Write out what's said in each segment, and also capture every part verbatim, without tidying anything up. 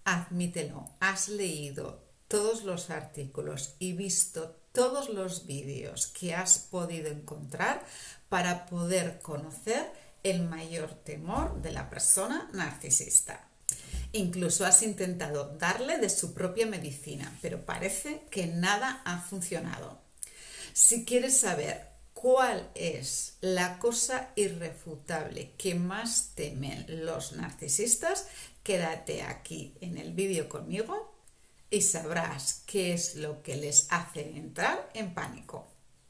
admítelo, has leído todos los artículos y visto todos los vídeos que has podido encontrar para poder conocer el mayor temor de la persona narcisista. Incluso has intentado darle de su propia medicina, pero parece que nada ha funcionado. Si quieres saber cuál es la cosa irrefutable que más temen los narcisistas, quédate aquí en el vídeo conmigo y sabrás qué es lo que les hace entrar en pánico.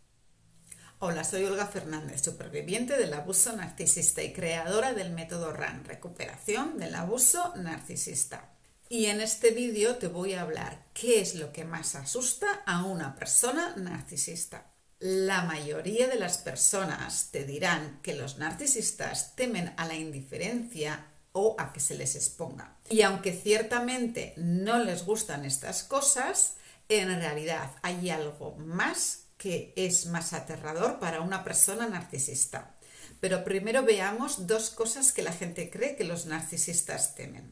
Hola, soy Olga Fernández, superviviente del abuso narcisista y creadora del método R A N, recuperación del abuso narcisista. Y en este vídeo te voy a hablar qué es lo que más asusta a una persona narcisista. La mayoría de las personas te dirán que los narcisistas temen a la indiferencia o a que se les exponga. Y aunque ciertamente no les gustan estas cosas, en realidad hay algo más que es más aterrador para una persona narcisista. Pero primero veamos dos cosas que la gente cree que los narcisistas temen.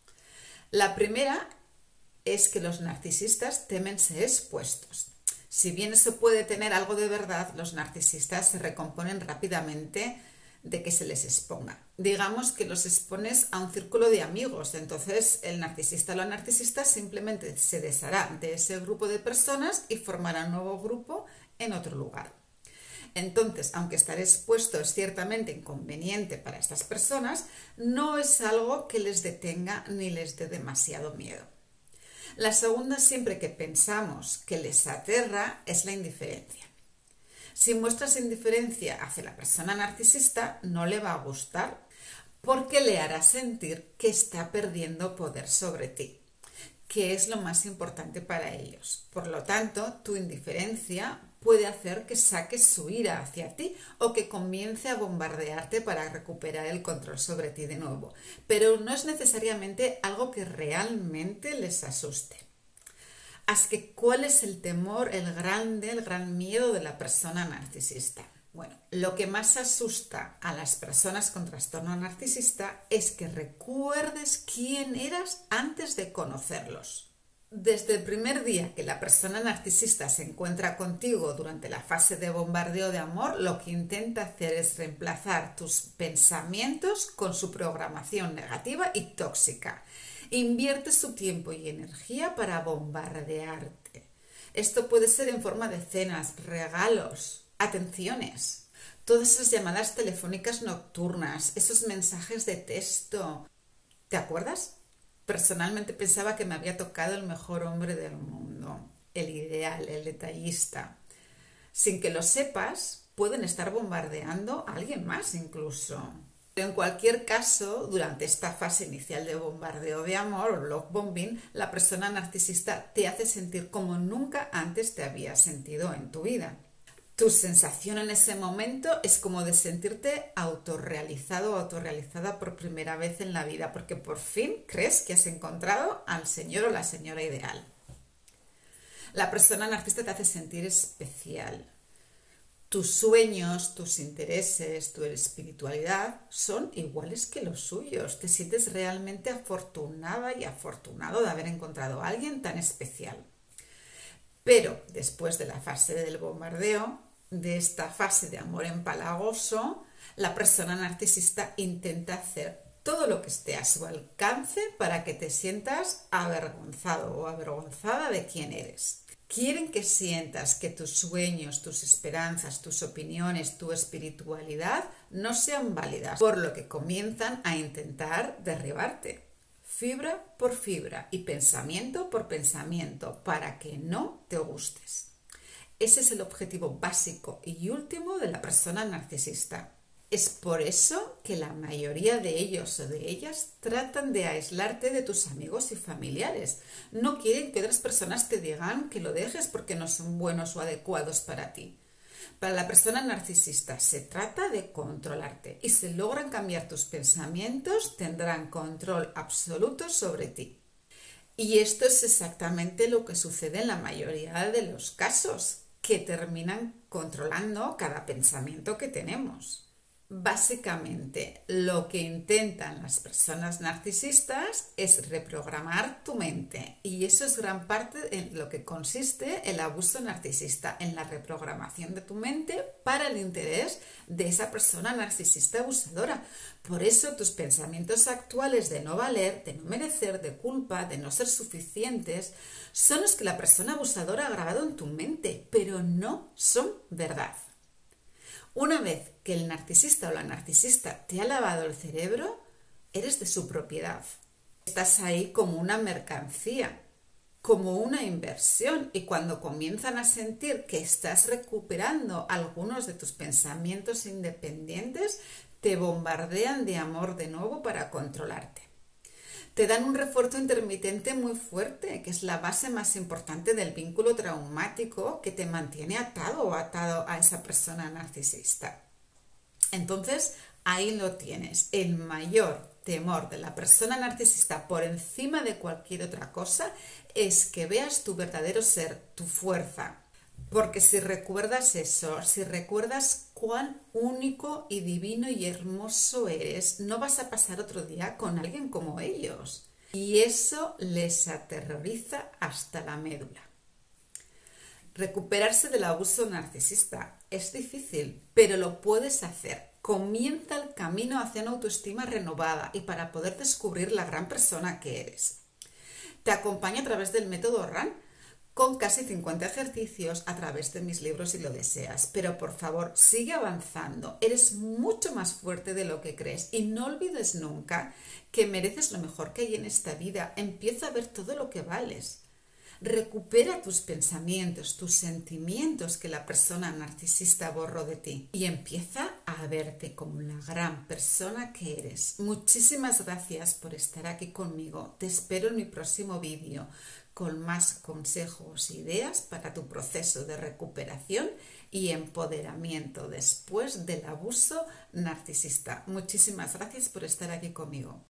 La primera es que los narcisistas temen ser expuestos. Si bien eso puede tener algo de verdad, los narcisistas se recomponen rápidamente de que se les exponga. Digamos que los expones a un círculo de amigos, entonces el narcisista o la narcisista simplemente se deshará de ese grupo de personas y formará un nuevo grupo en otro lugar. Entonces, aunque estar expuesto es ciertamente inconveniente para estas personas, no es algo que les detenga ni les dé demasiado miedo. La segunda, siempre que pensamos que les aterra, es la indiferencia. Si muestras indiferencia hacia la persona narcisista, no le va a gustar porque le hará sentir que está perdiendo poder sobre ti, que es lo más importante para ellos. Por lo tanto, tu indiferencia puede hacer que saques su ira hacia ti o que comience a bombardearte para recuperar el control sobre ti de nuevo. Pero no es necesariamente algo que realmente les asuste. Así que, ¿cuál es el temor, el grande, el gran miedo de la persona narcisista? Bueno, lo que más asusta a las personas con trastorno narcisista es que recuerdes quién eras antes de conocerlos. Desde el primer día que la persona narcisista se encuentra contigo durante la fase de bombardeo de amor, lo que intenta hacer es reemplazar tus pensamientos con su programación negativa y tóxica. Invierte su tiempo y energía para bombardearte. Esto puede ser en forma de cenas, regalos, atenciones, todas esas llamadas telefónicas nocturnas, esos mensajes de texto. ¿Te acuerdas? Personalmente pensaba que me había tocado el mejor hombre del mundo, el ideal, el detallista. Sin que lo sepas, pueden estar bombardeando a alguien más incluso. En cualquier caso, durante esta fase inicial de bombardeo de amor o love bombing, la persona narcisista te hace sentir como nunca antes te había sentido en tu vida. Tu sensación en ese momento es como de sentirte autorrealizado o autorrealizada por primera vez en la vida, porque por fin crees que has encontrado al señor o la señora ideal. La persona narcisista te hace sentir especial. Tus sueños, tus intereses, tu espiritualidad son iguales que los suyos. Te sientes realmente afortunada y afortunado de haber encontrado a alguien tan especial. Pero después de la fase del bombardeo, de esta fase de amor empalagoso, la persona narcisista intenta hacer todo lo que esté a su alcance para que te sientas avergonzado o avergonzada de quién eres. Quieren que sientas que tus sueños, tus esperanzas, tus opiniones, tu espiritualidad no sean válidas, por lo que comienzan a intentar derribarte, fibra por fibra y pensamiento por pensamiento, para que no te gustes. Ese es el objetivo básico y último de la persona narcisista. Es por eso que la mayoría de ellos o de ellas tratan de aislarte de tus amigos y familiares. No quieren que otras personas te digan que lo dejes porque no son buenos o adecuados para ti. Para la persona narcisista se trata de controlarte y si logran cambiar tus pensamientos tendrán control absoluto sobre ti. Y esto es exactamente lo que sucede en la mayoría de los casos, que terminan controlando cada pensamiento que tenemos. Básicamente, lo que intentan las personas narcisistas es reprogramar tu mente, y eso es gran parte en lo que consiste el abuso narcisista, en la reprogramación de tu mente para el interés de esa persona narcisista abusadora. Por eso tus pensamientos actuales de no valer, de no merecer, de culpa, de no ser suficientes, son los que la persona abusadora ha grabado en tu mente, pero no son verdad. Una vez que el narcisista o la narcisista te ha lavado el cerebro, eres de su propiedad. Estás ahí como una mercancía, como una inversión, y cuando comienzan a sentir que estás recuperando algunos de tus pensamientos independientes, te bombardean de amor de nuevo para controlarte. Te dan un refuerzo intermitente muy fuerte, que es la base más importante del vínculo traumático que te mantiene atado o atado a esa persona narcisista. Entonces, ahí lo tienes, el mayor temor de la persona narcisista por encima de cualquier otra cosa es que veas tu verdadero ser, tu fuerza. Porque si recuerdas eso, si recuerdas cuán único y divino y hermoso eres, no vas a pasar otro día con alguien como ellos. Y eso les aterroriza hasta la médula. Recuperarse del abuso narcisista es difícil, pero lo puedes hacer. Comienza el camino hacia una autoestima renovada y para poder descubrir la gran persona que eres. Te acompaño a través del método R A N, con casi cincuenta ejercicios a través de mis libros si lo deseas. Pero por favor, sigue avanzando. Eres mucho más fuerte de lo que crees y no olvides nunca que mereces lo mejor que hay en esta vida. Empieza a ver todo lo que vales. Recupera tus pensamientos, tus sentimientos que la persona narcisista borró de ti y empieza a verte como la gran persona que eres. Muchísimas gracias por estar aquí conmigo. Te espero en mi próximo vídeo con más consejos e ideas para tu proceso de recuperación y empoderamiento después del abuso narcisista. Muchísimas gracias por estar aquí conmigo.